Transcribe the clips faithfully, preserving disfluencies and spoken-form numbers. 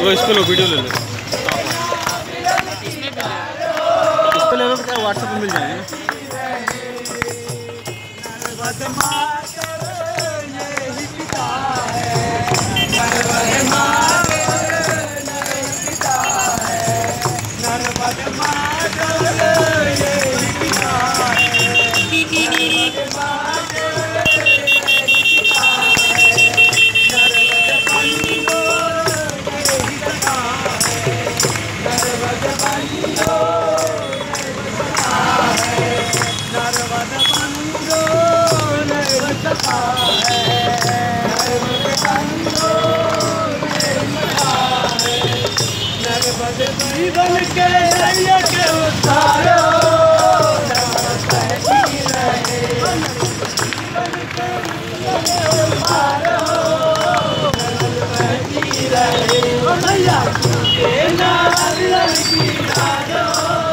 वो इस पे लो, वीडियो ले लो, इस पे ले लो, क्या व्हाट्सएप पे मिल जाएंगे ना। जीवन के नैया के उतारो, मैया के नारियल की डालो,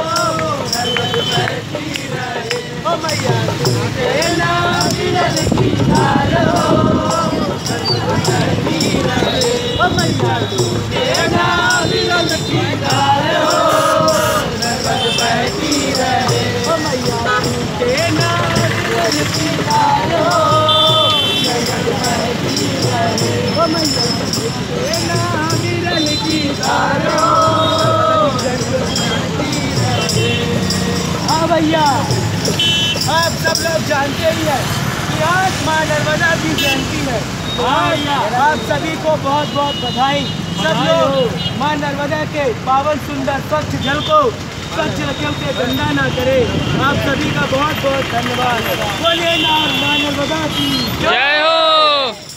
ओ मैया के नारियल की डालो, ओ मैया के नारियल की डालो, नर्मद बहती रहे, ओ मैया के नारियल की डालो, नर्मद बहती रहे, ओ मैया के नारियल की डालो, नर्मद बहती रहे। हाँ भैया, आप सब लोग जानते ही हैं कि आज माँ नर्मदा की जयंती है। आप सभी को बहुत बहुत बधाई। सब लोग माँ नर्मदा के पावन सुंदर स्वच्छ जल को स्वच्छ रखें, उसे गंदा ना करे। आप सभी का बहुत बहुत धन्यवाद। बोलिए ना माँ नर्मदा की जय हो।